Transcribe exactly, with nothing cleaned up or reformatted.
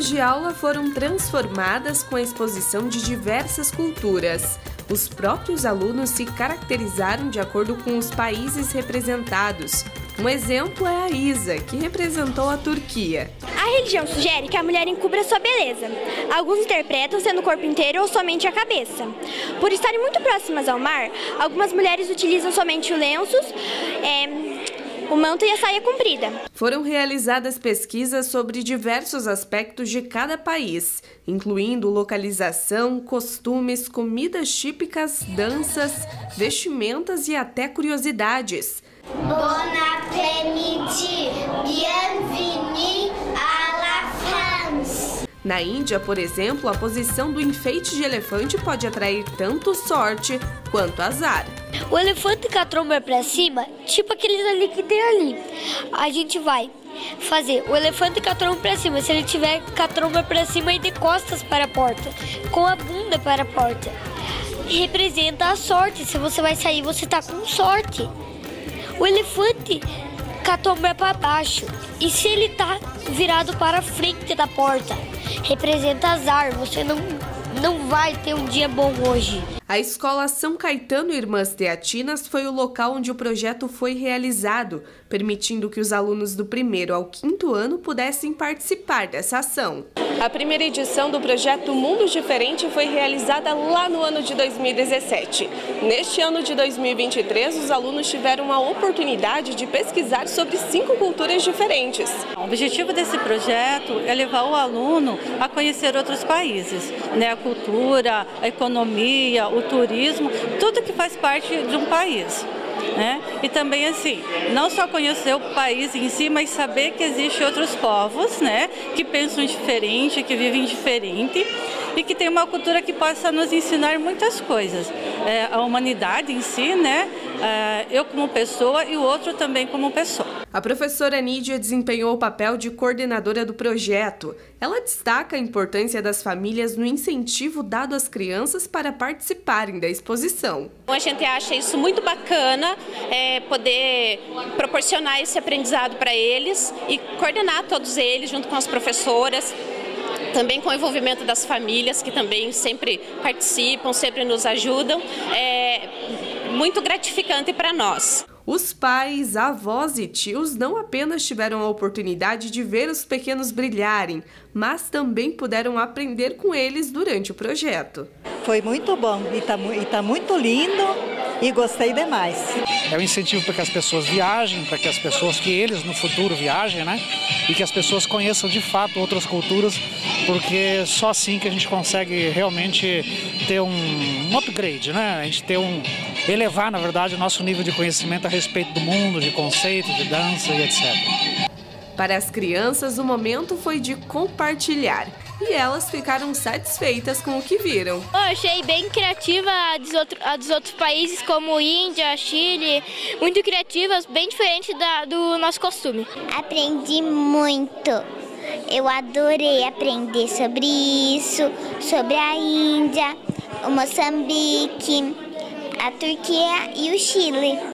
salas de aula foram transformadas com a exposição de diversas culturas. Os próprios alunos se caracterizaram de acordo com os países representados. Um exemplo é a Isa, que representou a Turquia. A religião sugere que a mulher encubra sua beleza. Alguns interpretam sendo o corpo inteiro ou somente a cabeça. Por estarem muito próximas ao mar, algumas mulheres utilizam somente os lenços, é, o manto e a saia comprida. Foram realizadas pesquisas sobre diversos aspectos de cada país, incluindo localização, costumes, comidas típicas, danças, vestimentas e até curiosidades. Bon après-midi, bienvenue à la France. Na Índia, por exemplo, a posição do enfeite de elefante pode atrair tanto sorte quanto azar. O elefante com a tromba para cima, tipo aqueles ali que tem ali. A gente vai fazer o elefante com a tromba para cima. Se ele tiver com a tromba para cima e de costas para a porta, com a bunda para a porta, representa a sorte. Se você vai sair, você tá com sorte. O elefante com a tromba para baixo, e se ele tá virado para a frente da porta, representa azar. Você não não vai ter um dia bom hoje. A Escola São Caetano Irmãs Teatinas foi o local onde o projeto foi realizado, permitindo que os alunos do primeiro ao quinto ano pudessem participar dessa ação. A primeira edição do projeto Mundo Diferente foi realizada lá no ano de dois mil e dezessete. Neste ano de dois mil e vinte e três, os alunos tiveram a oportunidade de pesquisar sobre cinco culturas diferentes. O objetivo desse projeto é levar o aluno a conhecer outros países, né? A cultura, a economia, o turismo, tudo que faz parte de um país. Né? E também assim, não só conhecer o país em si, mas saber que existem outros povos, né, que pensam diferente, que vivem diferente e que tem uma cultura que possa nos ensinar muitas coisas. É, a humanidade em si, né, é, eu como pessoa e o outro também como pessoa. A professora Nídia desempenhou o papel de coordenadora do projeto. Ela destaca a importância das famílias no incentivo dado às crianças para participarem da exposição. A gente acha isso muito bacana, é, poder proporcionar esse aprendizado para eles e coordenar todos eles junto com as professoras. Também com o envolvimento das famílias, que também sempre participam, sempre nos ajudam. É muito gratificante para nós. Os pais, avós e tios não apenas tiveram a oportunidade de ver os pequenos brilharem, mas também puderam aprender com eles durante o projeto. Foi muito bom e está tá muito lindo e gostei demais. É um incentivo para que as pessoas viajem, para que as pessoas, que eles no futuro viajem, né? E que as pessoas conheçam de fato outras culturas, porque só assim que a gente consegue realmente ter um, um upgrade, né? A gente ter um, elevar, na verdade, o nosso nível de conhecimento a respeito do mundo, de conceito, de dança e etcétera. Para as crianças, o momento foi de compartilhar. E elas ficaram satisfeitas com o que viram. Eu achei bem criativa a dos, outro, a dos outros países, como Índia, Chile, muito criativas, bem diferente da, do nosso costume. Aprendi muito. Eu adorei aprender sobre isso, sobre a Índia, o Moçambique, a Turquia e o Chile.